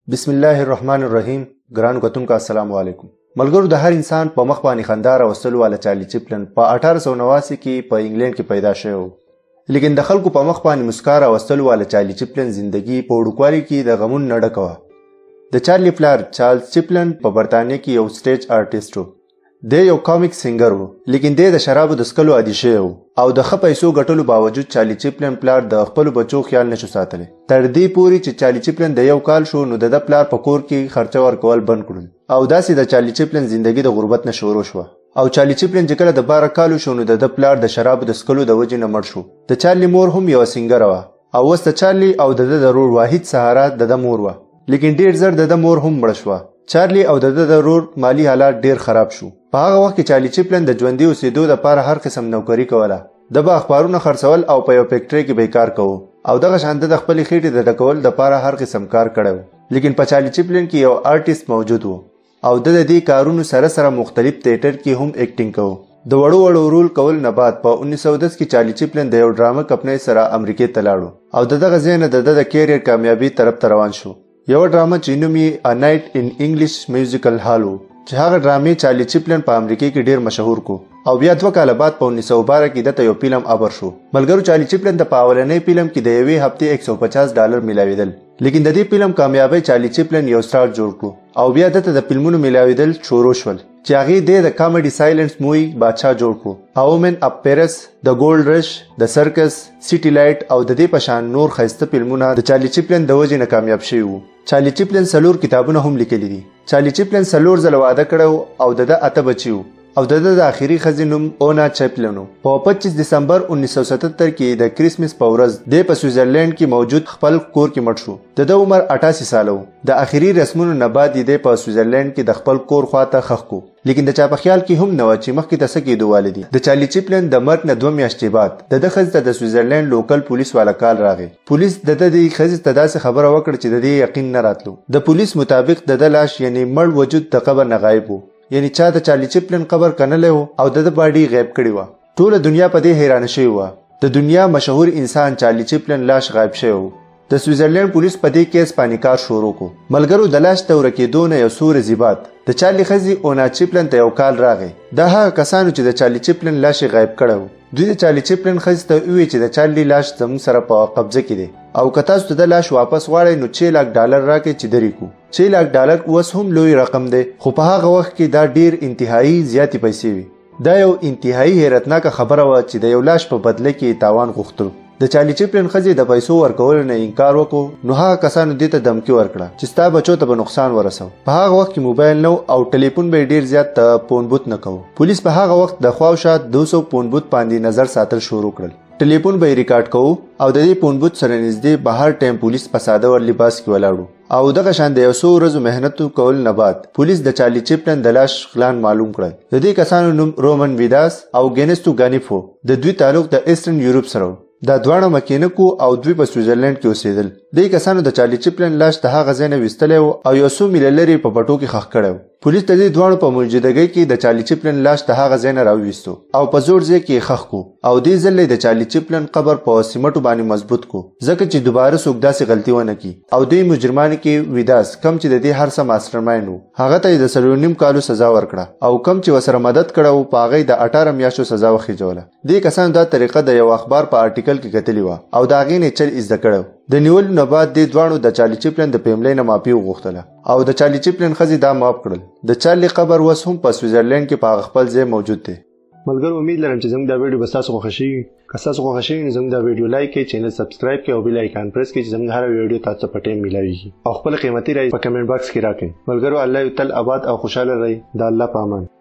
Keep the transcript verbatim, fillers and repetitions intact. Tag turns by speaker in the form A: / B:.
A: بسم الله الرحمن الرحیم. ګرانو کتونکو السلام علیکم. ملګرو، د هر انسان په مخ باندې خندا راوستلو والا چارلی چپلن په اٹھارہ سو نواسی کې په انګلند کې پیدا شوی و. لیکن د خلکو په مخ باندې مسکا راوستلو والا چارلی چپلن زندگی په وړوکوالي کې د غمونو نه ډکه وه. د چارلی پلار چارلز چپلن په برطانیه کې یو سټیج آرټیسټ و. دی یو کامیک سینګر و، لیکن دی د شرابو د څښلو عادي شوی و او د ښه پیسو ګټلو باوجود چارلی چپلن پلار د خپلو بچو خیال نشو ساتلی. تر دې پورې چې چارلی چپلن د یو کال شو نو د ده پلار په کور کې خرچه ورکول بند کړل او داسې د چارلی چپلن زندگی د غربت نه شروع شوه. او چارلی چپلن چې کله د باره کالو شو نو د ده پلار د شرابو د څښلو د وجې نه مړ شو. د چارلی مور هم یوه سینګره وه او اوس د چارلی او د ده د ورور واحد سهاره د ده مور وه، لیکن ډېر زر د ده مور هم مړه شوه. چارلی او د ده د ورور مالی حالات ډېر خراب شو. په هغه وخت کې چارلی چپلن د ژوندي اوسېدو دپاره هر قسم نوکري کوله. د به اخبارونه خرڅول او په یو فیکټرۍ کې به کار کوو او دغه شان د خپلې خېټې د ډکول دپاره هر قسم کار کړی و. لیکن په چارلی چپلن کې یو آرټیسټ موجود و او د د دې کارونو سره سره مختلف تیټر کې هم ایکټینګ کوو. د وړو وړو رول کول نه بعد په انیس سو دس کې چارلی چپلن د یو ډرامه کمپنۍ سره امریکې ته لاړو او د دغه ځای نه د ده د کیریر کامیابي طرف ته روان شو. یو ډرامه چې نوم یې ا نایټ ان انګلیش میوزیکل هال و چې هغه ډرامې چارلی چپلن په امریکا کې ډیر مشهور کو او بیا دوه کاله بعد په انیس سو بارہ کې دته یو فلم ابر شو. ملګرو، چارلی چپلن د په اولنۍ فلم کې د یوې هفتې ایک سو پچاس ډالر میلاویدل، لیکن د دې فلم کامیابی چارلی چپلن یو سټار جوړ کړو او بیا دته د فلمونو میلاویدل شروع شول چې هغې دی د کامیډي سایلنس مووي بادشاه جوړ کړو. اومن اپ پیرس، د ګولډ رش، د سرکس، سیټي لایټ او د دې په شان نور ښایسته فلمونه د چارلی چپلن د وجې نه کامیاب شوي وو. چارلی چپلن څلور کتابونه هم لیکلي دي. چارلی چپلن څلور ځله واده کړی او د ده اته بچي وو او د ده د آخري ښځې نوم اونا چپلن و. په پچیس دسمبر انیس سو ستتر کې د کرسمس په ورځ دی په سویټزرلینډ کې موجود خپل کور کې مړ شو. د ده عمر اټاسي ساله و. د آخري رسمونو نه بعد دی په سویټزرلینډ کې د خپل کور خواته ښخ کو، لیکن د چا په خیال کې هم نه وه چې مخکې ته څه کېدو والدي. د چارلی چپلن د مرګ نه دوه میاشتې بعد د ده ښځې ته د سویټزرلینډ لوکل پولیس والا کال راغی. پولیس د ده د ښځې ته داسې خبره وکړه چې د دې یقین نه راتلو. د پولیس مطابق د ده لاش یعنې مړ وجود د قبر نه غایب و، یعنی چا د چارلی چپلن قبر کنلی و او د ده باډي غیب کړې وه. ټوله دنیا په دې حیرانه شوې وه. د دنیا مشهور انسان چارلی چپلن لاش غایب شوی و. د سویټزرلینډ پولیس په دې کیس باندې کار شروع کو. ملګرو، د لاش د ورکېدو نه یو څو ورځې بعد د چارلی ښځې اونا چپلن ته یو کال راغی. دا هغه کسانو چې د چارلی چپلن لاش یې غایب کړی و. دوی د چارلی چپلن ښځې ته وویل چې د چارلی لاش زموږ سره په قبضه کې دی او که تاسو ته د لاش واپس غواړئ نو چھ لاک ډالر راکړئ چې درې کو. چھ لاک ډالر اوس هم لوی رقم دی، خو په هغه وخت کې دا ډیر انتهایی زیاتې پیسې وي. دا یو انتهایی حیرتناکه خبره وه چې د یو لاش په بدله کې تاوان غوښتلو. د چارلی چپلن ښځې د پیسو ورکولو نه انکار وکړو نو هغه کسانو دې ته دمکي ورکړه چې ستا بچو ته به نقصان ورسو. په هغه وخت کې موبایل نه او ټلیفون به یې ډېر زیات فون بوت نه کوو. پولیس په هغه وخت د خواوشا دو سو فون بوت باندې نظر ساتل شروع کړل. ټلیفون به یې ریکارډ کوو او د دې فون بوت سره نږدې به هر ټایم پولیس په ساده ور لباس کې ولاړو او دغه شان د یو څو ورځو محنت کول نه بعد پولیس د چارلی چپلن د لاش خلان معلوم کړل. د دې کسانو نوم رومن ویداس او ګینستو ګانیف و. د دوی تعلق د ایسټرن یورپ سره و. دا دواړه مکینیکو او دوی په سویټزرلینډ کې اوسېدل. دې کسانو د چارلی چپلن لاش د هغه ځای نه ویستلی و او یو څو میله لرې په پټو کې ښخ کړی و. پولیس د دې دواړو په موجودګۍ کې د چارلی چپلن لاش د هغه ځای نه راوویستو او په زوړ ځای کې یې ښخ کو او دې ځل د چارلی چپلن قبر په سیمټو باندې مضبوط کو ځکه چې دوباره څوک داسې غلطي ونه کړي. او دوی مجرمانو کې ویداس کم چې د دې هر څه ماسټر مایند و هغه ته یې د څلور نیم کالو سزا ورکړه او کم چې ورسره مدد کړی و په هغه یې د اټاره میاشتو سزا وخېجوله. دې کسانو دا طریقه د یو اخبار په آرټیکل کې کتلې وه او د هغې نه چل زده کړی. د نیولو نه بعد دې دواړو د چارلی چپلن د فیملۍ نه معافي وغوښتله او د چارلی چپلن ښځې دا معاف کړل. د چارلی قبر اوس هم په سویټزرلینډ کې په هغه خپل ځای موجود دی. ملګرو، امید لرم چې زموږ دا ویډیو به ستاسو خوښه شوي. که ستاسو خوښه شوي نو زموږ دا ویډیو لایک کړئ، چینل سبسکرایب کړئ او بیل آیکان پریس کړئ چې زموږ هره ویډیو تاسو ته په ټایم میلاویږي او خپله قیمتي رایې په کمنټ باکس کې راکړئ. ملګرو، الله یو تل آباد او خوشحاله رہی. د الله په امان.